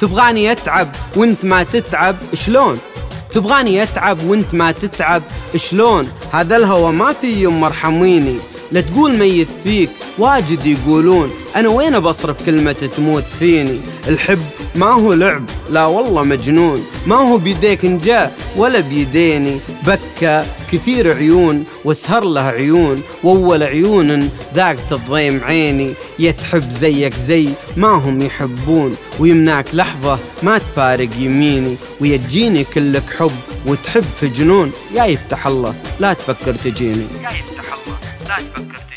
تبغاني أتعب وانت ما تتعب شلون؟ تبغاني أتعب وانت ما تتعب شلون؟ هذا الهوى ما في يوم ارحميني، لا تقول ميت فيك واجد يقولون، أنا وين بصرف كلمة تموت فيني؟ الحب ما هو لعب، لا والله مجنون، ما هو بيديك نجاه ولا بيديني، بكى كثير عيون واسهر له عيون، وأول عيون ذاك تضيم عيني، يتحب زيك زي ما هم يحبون، ويمنعك لحظة ما تفارق يميني، ويجيني كلك حب وتحب في جنون، يا يفتح الله لا تفكر تجيني، يا يفتح الله لا تفكر تجيني.